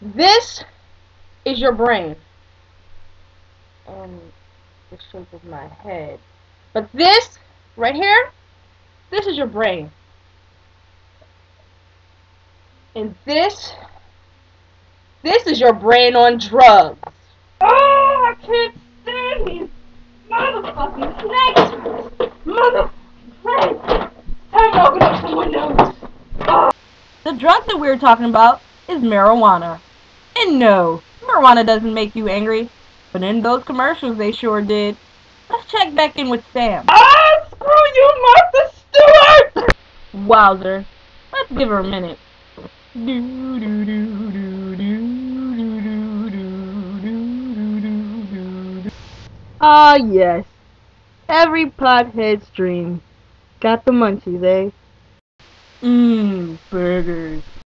This is your brain. And the shape of my head. But this, right here, this is your brain. And this is your brain on drugs. Oh, I can't stand these motherfucking snakes! Motherfucking snakes! Time to open up some windows! Oh. The drug that we're talking about is marijuana. And no, marijuana doesn't make you angry, but in those commercials they sure did. Let's check back in with Sam. Ah, screw you, Martha Stewart! Wowzer, let's give her a minute. Ah, yes. Every pothead's dream. Got the munchies, eh? Burgers.